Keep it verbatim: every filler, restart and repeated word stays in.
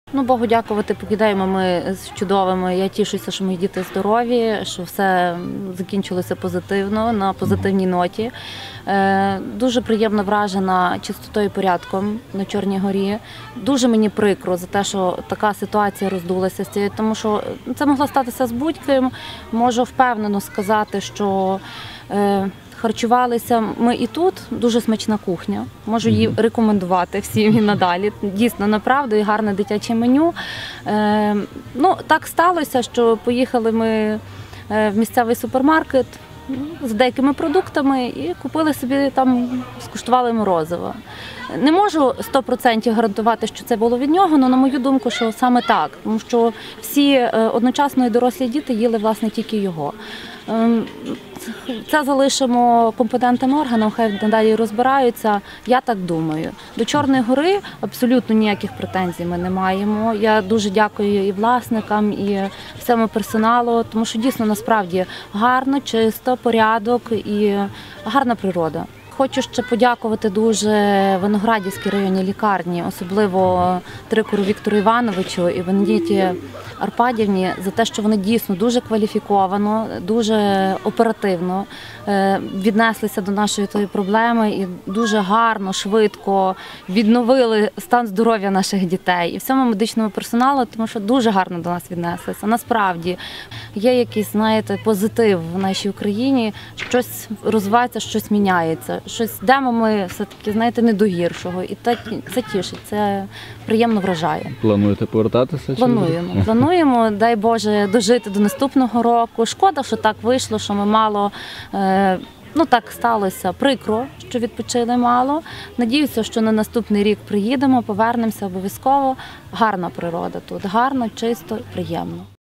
Ну, Богу дякувати, покидаємо ми з чудовими. Я тішуся, що мої діти здорові, що все закінчилося позитивно, на позитивній ноті. Дуже приємно вражена чистотою і порядком на Чорній горі. Дуже мені прикро за те, що така ситуація роздулася з цією, тому що це могло статися з будь-ким. Можу впевнено сказати, що харчувалися ми і тут, дуже смачна кухня. Можу її рекомендувати всім і надалі. Дійсно, направду, і гарне дитяче меню. Е, ну, так сталося, що поїхали ми в місцевий супермаркет з деякими продуктами і купили собі там, скуштували морозиво. Не можу сто відсотків гарантувати, що це було від нього, але на мою думку, що саме так. Тому що всі одночасно і дорослі діти їли, власне, тільки його. Це залишимо компетентним органам, хай надалі розбираються, я так думаю. До Чорної гори абсолютно ніяких претензій ми не маємо. Я дуже дякую і власникам, і всьому персоналу, тому що дійсно насправді гарно, чисто, порядок і гарна природа. Хочу ще подякувати дуже Виноградівській районній лікарні, особливо Трикуру Віктору Івановичу і Венедикті Арпадівні, за те, що вони дійсно дуже кваліфіковано, дуже оперативно віднеслися до нашої тої проблеми і дуже гарно, швидко відновили стан здоров'я наших дітей і всьому медичному персоналу, тому що дуже гарно до нас віднеслися. Насправді є якийсь, знаєте, позитив в нашій Україні, щось розвивається, щось міняється. Щось йдемо ми все-таки, знаєте, не до гіршого. І це тішить, це приємно вражає. Плануєте повертатися? Плануємо. Плануємо, дай Боже, дожити до наступного року. Шкода, що так вийшло, що ми мало, ну так сталося, прикро, що відпочили мало. Надіюся, що на наступний рік приїдемо, повернемося обов'язково. Гарна природа тут, гарно, чисто, приємно.